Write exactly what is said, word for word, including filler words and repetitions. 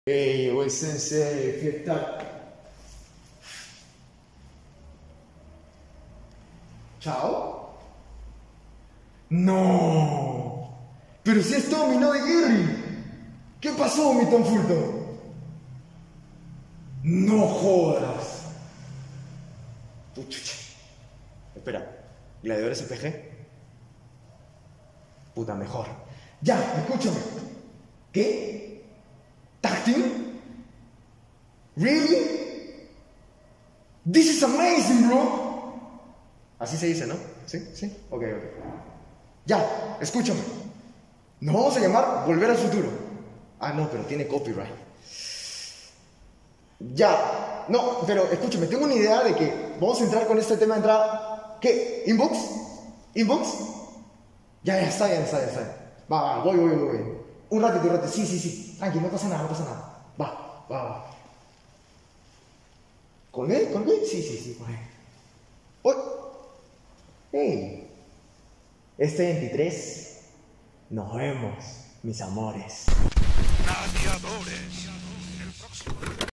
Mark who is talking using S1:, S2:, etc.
S1: Hey, güey, sensei, ¿qué tal? ¿Chao? No, pero si es Tommy, no de Jerry. ¿Qué pasó, mi Tom Fulton? No jodas. Puchucha. Espera, ¿Gladiadores C P G? Puta, mejor. Ya, escúchame. ¿Qué? ¿Tag team? ¿Really? This is amazing, bro. Así se dice, ¿no? ¿Sí? ¿Sí? Ok, ok. Ya, escúchame. Nos vamos a llamar Volver al Futuro. Ah, no, pero tiene copyright. Ya. No, pero escúchame, tengo una idea de que vamos a entrar con este tema de entrada. ¿Qué? ¿Inbox? ¿Inbox? Ya, ya está, ya está, ya está. Va, va, voy, voy, voy. Un ratito, un ratito. Sí, sí, sí. Tranqui, no pasa nada, no pasa nada. Va, va, va. ¿Con él? ¿Con él? Sí, sí, sí, con él. ¡Uy! ¡Hey! Este veintitrés, nos vemos, mis amores.
S2: Gladiadores. El próximo.